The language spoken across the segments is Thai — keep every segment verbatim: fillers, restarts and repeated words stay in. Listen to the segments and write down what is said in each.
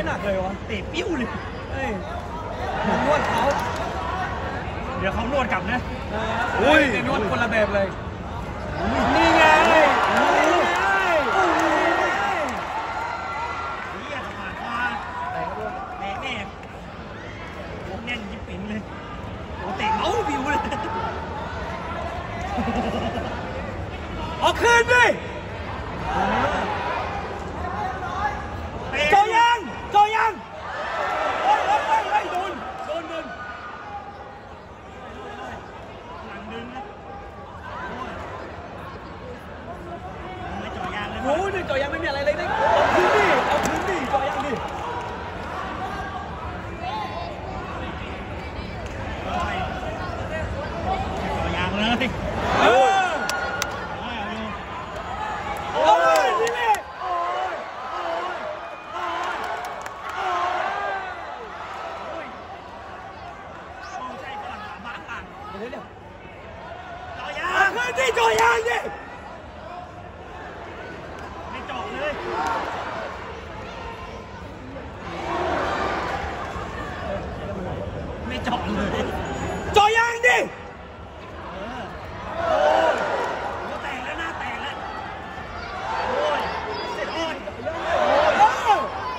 หนักเลยวะเตะปิ้วเลยเฮ้ยนวดเขาเดี๋ยวเขานวดกลับนะอุ้ยนวดคนละแบบเลยนี่ไงนี่ไงนี่อย่าขาดมาแตกก็แตกแน่โอ้แน่นยิบปิ่นเลยโอ้เตะเมาส์บิวเลยเอาคืนดิโจยังโจยังโอ้ยโอ้ยโอ้ยโอ้ยโดนโดนโดนหลังดึงนะไม่โจยังเลยโอ้ยนี่โจยังไม่มีอะไรเลยนะเอาคืนดิเอาคืนดิโจยังดิโจยังเลยเออนี่จ่อยางดิไม่จ่อเลยไม่จ่อเลยจ่อยางดิเออโอ้ยหัวแตกแล้วหน้าแตกแล้วโอ้ยเสร็จอ่อนโอ้ย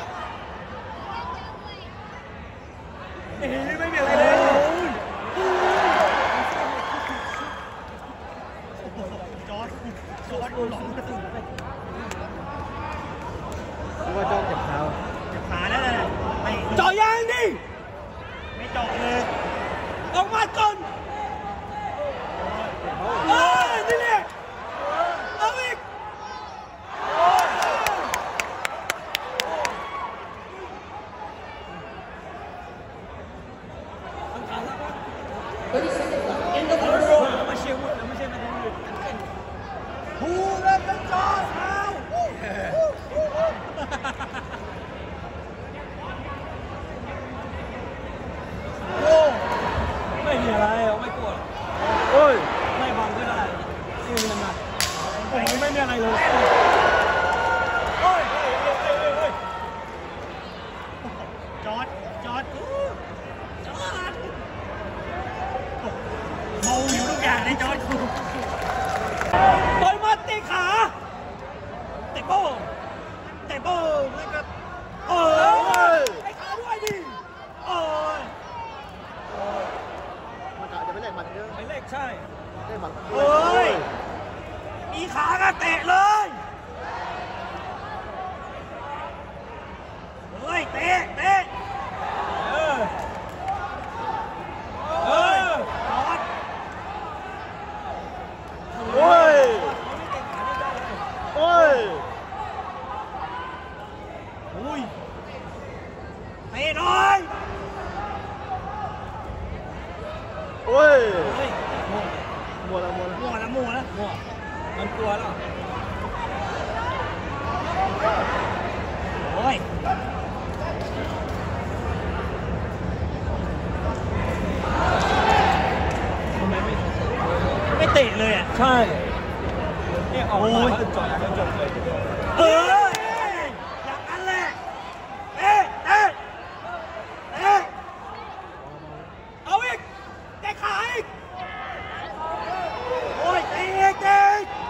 นี่ไม่มีอะไรเลยว่าจ้องเจ็บเท้าเจ็บขาแล้วเลยเจาะยางดิไม่เจาะเลยออกมาก่อนเออนี่แหละเอาอีกมาเชียร์วุ้นนะไม่ใช่มาดูเลยฮูเล่นเป็นจอเท้าโอ้ไม่มีอะไรไม่กลัวโอ้ยไม่บังก็ได้ไม่มีอะไรโอ้ยไม่มีอะไรเลยโอ้ยเฮ้ยเฮ้ยเฮ้ยเฮ้ยจอดจอดจอดเมาอยู่ทุกอย่างเลยจอดต่อยมาเตะขาเตะโป้เตะโป้แล้วก็โอ้ยไอ้ขาด้วยดิโอ้ยมันจะไม่เล่นมันเยอะไม่เล่นใช่เล่นมันโอ้ยมีขาก็เตะเลยเฮ้ยเตะเตะเออเออจอดโอ้ยโอ้ยอุ้ยเตะหน่อยโอ้ยมัวแล้วมัวแล้วมัวแล้วมัวแล้วมัวมันกลัวแล้วโอ้ยทำไมไม่ไม่เตะเลยอ่ะใช่เนี่ยเอามาจบจบเลยเอออย่างนั้นแหละเอ๊ะเอ๊ะเอ๊ะเอาอีกแกขาอีกโอ้ยเตะเตะ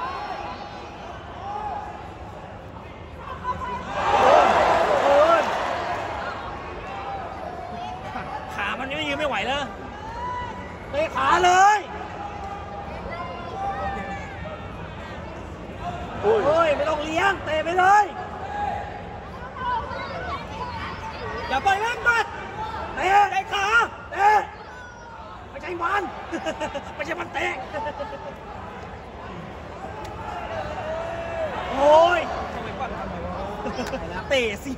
ขามันไม่ยืนไม่ไหวแล้วเตะขาเลยโอ้ยไม่ต้องเลี้ยงเตะไปเลยอย่าปล่อยแม่งมัดเตะไอ้ขาเตะไม่ใช่มันไม่ใช่มันเตะโอ้ยทำไมปั้นทำไมวะเตะสิ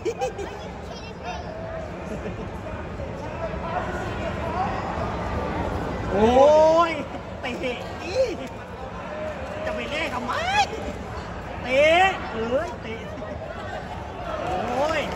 โอ้ยเตะอีจะไปเล่นทำไมเตะเอ้ยเตะโอ้ย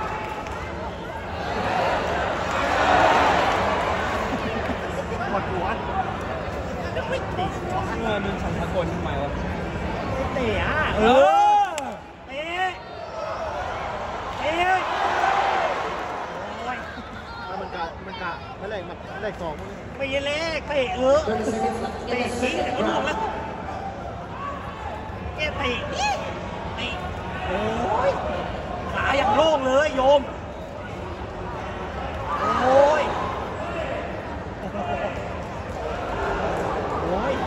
ปวดหัวไม่เตะหัวเงินมันฉันตะโกนทำไมวะไม่เตะอ่ะเออเตะเตะเลขสองไม่ใช่เลขเตะเออเตะทิ้งแต่ก็ล่วงแล้วแกเตะนี่เตะโอ้ยขาอย่างโล่งเลยโยมโอ้ยโอ้ย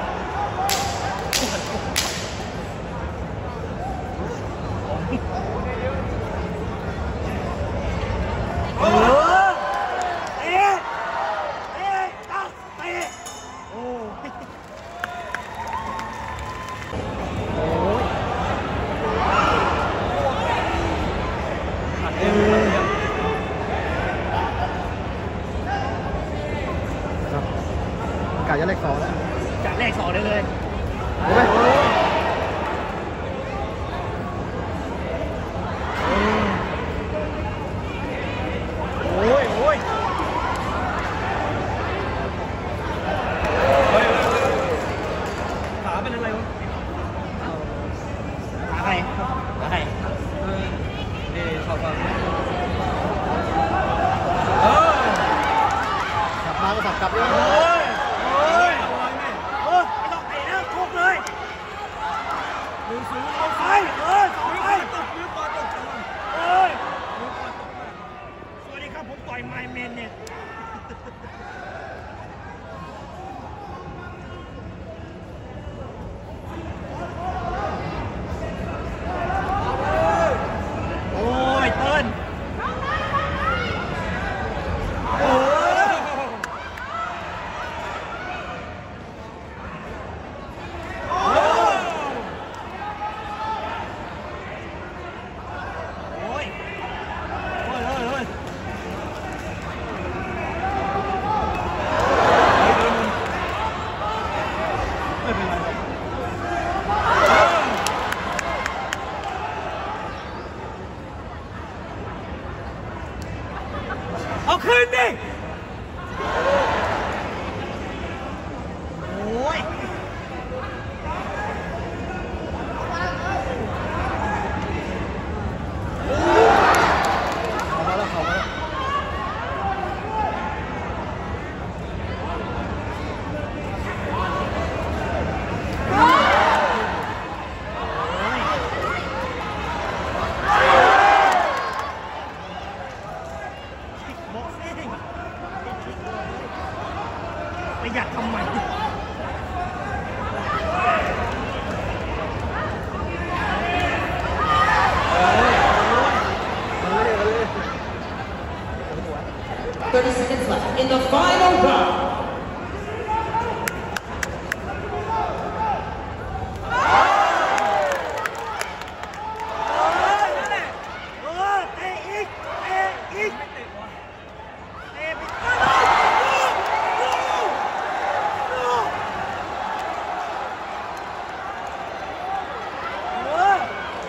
เออเตะเตะตักเตะโอ้ยโอ้ยอัดเต็มเลยครับครับกาจะเลขสองแล้วจัดเลขสองได้เลยเห็นไหมโอ้ยโอ้ยเฮ้ยขาเป็นอะไรวะขาใครขาใครเออเอ๊ะชอบฟังเออขับมาก็ขับกลับเลยโอ้ยโอ้ยเออไม่ต้องเตะนะทุบเลยหนึ่งศูนย์เอาไปเออสองไปตบมือก่อนตบก่อนเอ้ยมือก่อนตบก่อนสวัสดีครับผมต่อยไมเมนเนี่ยโอ้ยเติ้ลโอ้โอ้ยเฮ้ยเฮ้ยเฮ้ยไม่เป็นไรเอาคืนดิโอ้ยเขามาแล้วเขามาแล้วบอกเองประหยัดทำไม thirty seconds left in the final round. เออเตะอีกเตะอีกเตะไปเออ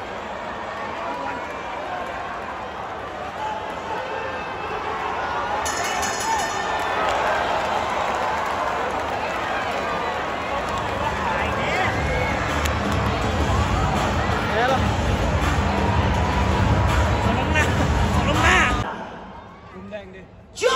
แพ้แล้วขอลงหน้าขอลงหน้าลุงแดงดิ Jump!